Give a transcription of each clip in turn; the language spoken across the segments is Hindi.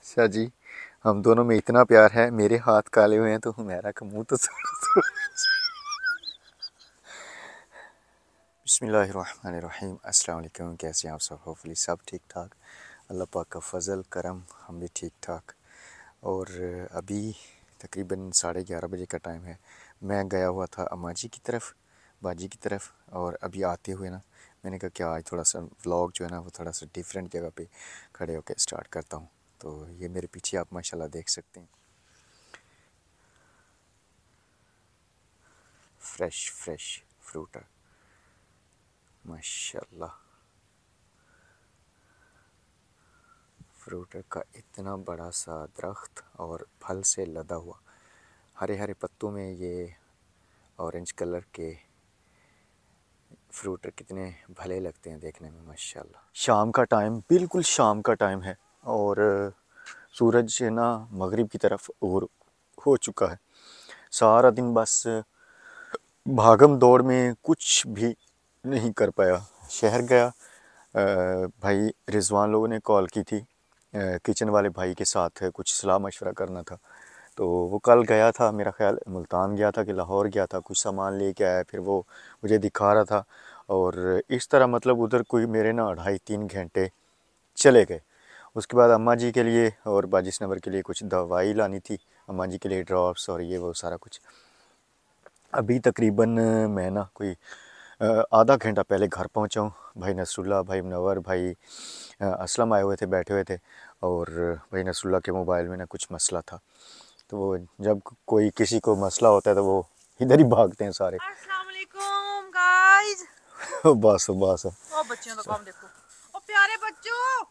अच्छा जी, हम दोनों में इतना प्यार है, मेरे हाथ काले हुए हैं तो हुमैरा का मुंह तो बिस्मिल्लाहिर्रहमानिर्रहीम। अस्सलाम वालेकुम। कैसे हैं आप सब? होपफुली सब ठीक ठाक, अल्लाह पाक का फ़ज़ल करम, हम भी ठीक ठाक। और अभी तकरीबन 11:30 बजे का टाइम है। मैं गया हुआ था अम्मा जी की तरफ, बाजी की तरफ, और अभी आते हुए ना मैंने कहा क्या आज थोड़ा सा व्लॉग जो है ना वो थोड़ा सा डिफरेंट जगह पे खड़े होकर स्टार्ट करता हूँ। तो ये मेरे पीछे आप माशाल्लाह देख सकते हैं, फ्रेश फ्रेश फ्रूट है माशाल्लाह। फ्रूट का इतना बड़ा सा दरख्त और फल से लदा हुआ, हरे हरे पत्तों में ये ऑरेंज कलर के फ्रूट कितने भले लगते हैं देखने में माशाल्लाह। शाम का टाइम, बिल्कुल शाम का टाइम है और सूरज है ना मगरिब की तरफ और हो चुका है। सारा दिन बस भागम दौड़ में कुछ भी नहीं कर पाया। शहर गया, भाई रिजवान लोगों ने कॉल की थी, किचन वाले भाई के साथ कुछ सलाह मशवरा करना था। तो वो कल गया था, मेरा ख्याल मुल्तान गया था कि लाहौर गया था, कुछ सामान लेके आया, फिर वो मुझे दिखा रहा था। और इस तरह मतलब उधर कोई मेरे ना 2.5-3 घंटे चले गए। उसके बाद अम्मा जी के लिए और बाजिस नंबर के लिए कुछ दवाई लानी थी, अम्मा जी के लिए ड्रॉप्स और ये वो सारा कुछ। अभी तकरीबन मैं ना कोई आधा घंटा पहले घर पहुंचा हूँ। भाई नसरुल्लाह, भाई मुनव्वर, भाई असलम आए हुए थे, बैठे हुए थे। और भाई नसरुल्लाह के मोबाइल में ना कुछ मसला था, तो वो जब कोई किसी को मसला होता है तो वो इधर ही भागते हैं सारे। अस्सलाम वालेकुम गाइस। बस बस ओ बच्चों का काम देखो, ओ प्यारे बच्चों,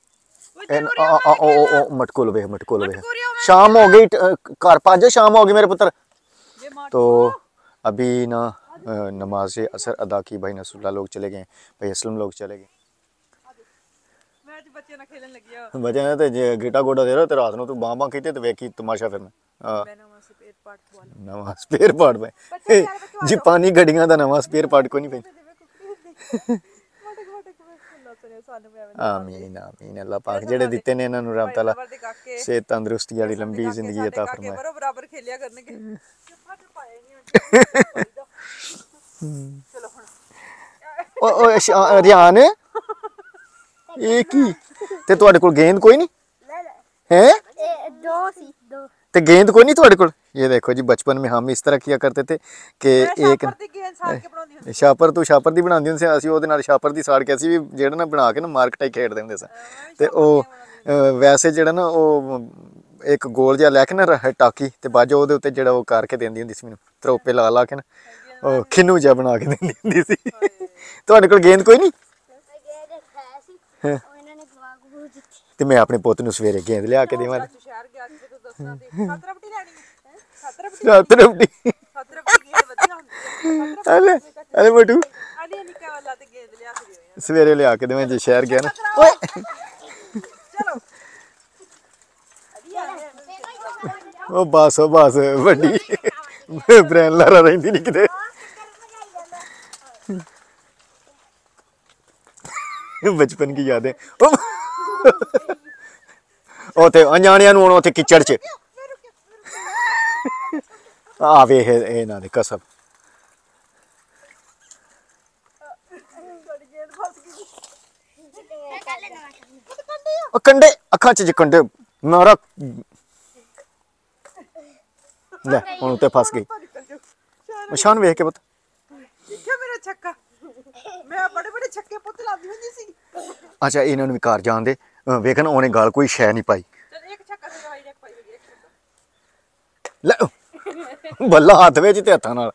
मटको वे शाम हो गई, घर पाजो, शाम हो गई मेरे पुत्र। तो अभी ना नमाज असर अदा की, भाई नसरुल्लाह लोग चले गए, भाई असलम लोग चले गए। बच्चे ना खेलन लगी हो, बच्चे ने तो गिटा गोडा दे रहा ते रात को तू बां खींचे तो वेखी तमाशा। फिर मैं नवा स्पेयर पार्ट पे जी पानी गड्डियां दा नवा स्पेयर पार्ट को नहीं पे। आमीन आमीन। अल्लाह पाक जेड़े दिते ने इन्हां नूं रब तआला सेहत तंदुरुस्ती वाली लंबी जिंदगी अता फरमाए। बराबर खेलिया करने के चलो हुन ओ रियान ਇਹ ਕੀ ਤੇ ਤੁਹਾਡੇ ਕੋਲ गेंद कोई नहीं है? तो गेंद कोई नहीं ਤੁਹਾਡੇ ਕੋਲ? ये देखो जी, बचपन में हम इस तरह किया करते थे कि एक छापर तू छापर दी बनांदी हुंदी सी, ਅਸੀਂ ਉਹਦੇ ਨਾਲ ਛਾਪਰ ਦੀ ਸਾੜ ਕੇ ਅਸੀਂ ਵੀ ਜਿਹੜਾ ਨਾ ਬਣਾ ਕੇ ਨਾ ਮਾਰ ਕਟਾਈ ਖੇਡਦੇ ਹੁੰਦੇ ਸਾਂ। ਤੇ ਉਹ ਵੈਸੇ ਜਿਹੜਾ ਨਾ ਉਹ ਇੱਕ ਗੋਲ ਜਿਹਾ ਲੈ ਕੇ ਨਾ ਟਾਕੀ ਤੇ ਬਾਜੋ ਉਹਦੇ ਉੱਤੇ ਜਿਹੜਾ ਉਹ ਕਰਕੇ ਦਿੰਦੀ ਹੁੰਦੀ ਸੀ ਮੈਨੂੰ, ਤਰੋਪੇ ਲਾ ਲਾ ਕੇ ਨਾ ਉਹ ਖਿੰਨੂ ਜਿਹਾ ਬਣਾ ਕੇ ਦਿੰਦੀ ਹੁੰਦੀ ਸੀ। ਤੁਹਾਡੇ ਕੋਲ गेंद कोई नहीं? ਤੇ ਮੈਂ ਆਪਣੇ ਪੁੱਤ ਨੂੰ ਸਵੇਰੇ गेंद ਲਿਆ ਕੇ ਦੇਵਾਂ। अरे मटू सवेरे लिया के देवें जी शहर गया ना। ओ बस वड्डी ब्रैन लारा रहिंदी नहीं किते। बचपन की यादें ओथे अनजाणियां नूं ओथे किचड़ च आ वे ए ना दे कसम। कंडे अखा च कंडे मारा ले हुण उत्ते फस गई। शान वेख के पुत देखियो मेरा छक्का, मैं बड़े बड़े छक्के पुत लादी हुंदी सी। अच्छा इन्हां नूं भी घर जान दे, वेखन ओने गाल कोई शै नहीं पाई। चल एक छक्का दे भाई, एक पाई ले बल्ला हाथ विच ते हत्थां नाल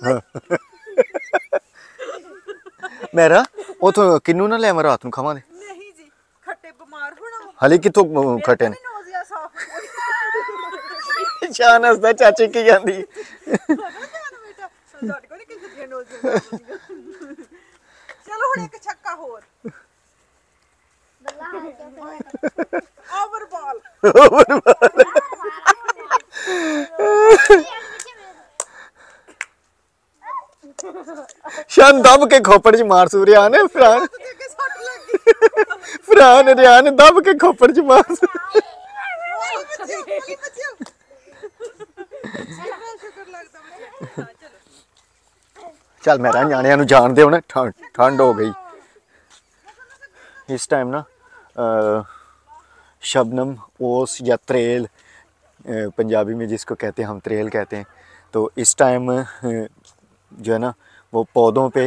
मेरा उथों किन्नू ना ले मैं रात नूं खावां दे। नहीं जी, खट्टे बीमार होना हाले कित्थों खट्टे ने शान हसदा चाची की जांदी। चलो हुण एक छक्का होर ओवर बॉल शान दब के खोपड़ च मार सूर्या ने फरान रियान दब के खोपड़ च मार। चल मेरा न्याणियां नूं जान दे ठंड हो गई इस टाइम ना। शबनम ओस या त्रेल पंजाबी में जिसको कहते हैं हम त्रेल कहते हैं। तो इस टाइम जो है ना वो पौधों पे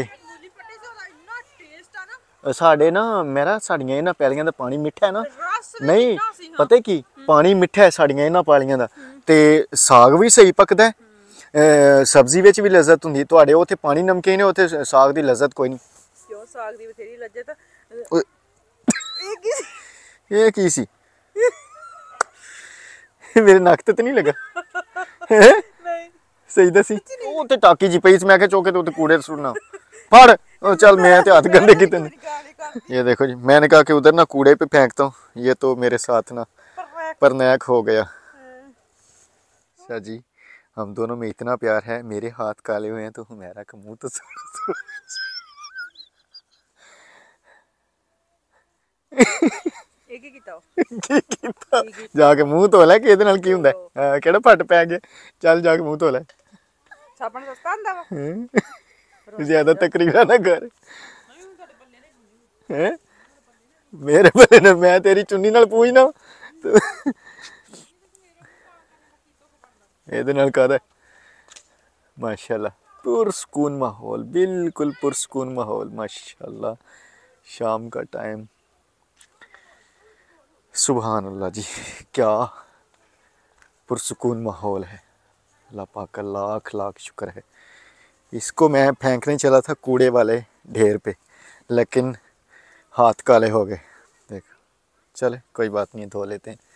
साढ़े ना मेरा साड़ियां इन्हां पैलियां दा पानी मिठा है ना नहीं पता की पानी मिठा है साड़ियां इन्हां पैलियां दा ते साग भी सही पकदा है सब्जी विच भी लज्जत हुंदी तुहाडे उत्थे पानी नमकीन है उत्थे साग दी लज्जत कोई नहीं क्यों साग दी बथेरी लज्जत ये की सी मेरे नक ते नहीं लगा नहीं सही दसी वो ते टाकी जी पई मैं क्या चौके तो कूड़े सुटना फड़ चल मैं ते हाथ गंदे किते ये देखो जी मैंने कहा कि उधर ना कूड़े पे फेंकता हूँ ये तो मेरे साथ ना परनैक हो गया। अच्छा जी हम दोनों में इतना प्यार है मेरे हाथ काले हुए हैं तो मेरा का मुंह तो जाके मुंह धो लै कि ਇਹਦੇ ਨਾਲ ਕੀ ਹੁੰਦਾ ਕਿਹੜਾ ਫੱਟ ਪੈ ਗਿਆ ਚੱਲ ਜਾ ਕੇ ਮੂੰਹ ਧੋ ਲੈ ਸਾਬਣ ਸਸਤਾ ਹੁੰਦਾ ਵਾ ज्यादा तकरीरा ना कर हैं मेरे बल्ले ने मैं तेरी चुन्नी नाल पूछना ਇਹਦੇ ਨਾਲ ਕਾਹਦਾ माशाल्लाह पुरसकून माहौल बिल्कुल पुरसकून माहौल माशाल्लाह शाम का टाइम सुभान अल्लाह जी क्या पुरसकून माहौल है अल्लाह पाक का लाख लाख शुक्र है। इसको मैं फेंकने चला था कूड़े वाले ढेर पे लेकिन हाथ काले हो गए देख चले कोई बात नहीं धो लेते हैं।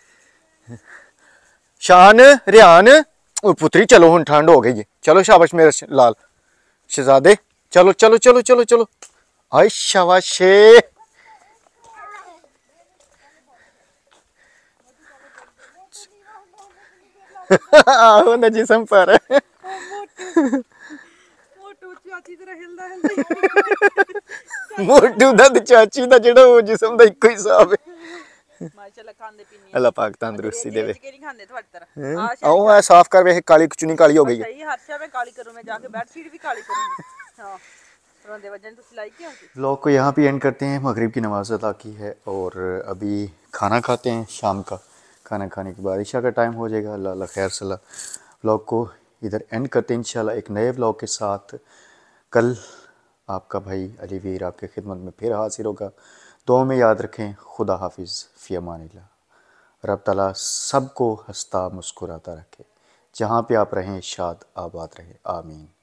शान रियान पुत्री चलो हुन ठंड हो गई है चलो शाबाश मेरे लाल शहजादे चलो चलो चलो चलो चलो हाय शाबाशे आहो ना जिसम पर मोटू दा चाची दा जेड़ा वो जिसम दा इक्को हिसाब है माशाल्लाह खांदे पीने अल्लाह पाक तंदुरुस्ती देवे के नहीं खांदे तुम्हारी तरह आओ है साफ कर वे काली चुनी काली हो गई है सही हर्षा में काली करूं मैं जाके बेडशीट भी काली करूंगी हां रोंदे वजन तो सिलाई की होगी। व्लॉग को यहाँ पे एंड करते हैं मगरिब की नमाज अदा की है और अभी खाना खाते हैं शाम का खाना खाने के बाद ईशा का टाइम हो जाएगा। अल्लाह अल्लाह खैर सल्ला व्लॉग को इधर एंड करते हैं इंशाल्लाह एक नए व्लॉग के साथ। कल आपका भाई अली वीर आपके खिदमत में फिर हाजिर होगा। दुआ में याद रखें खुदा हाफिज़ फ़ी अमानिल्लाह। रब ताला सबको हंसता मुस्कुराता रखे जहाँ पे आप रहें शाद आबाद रहे आमीन।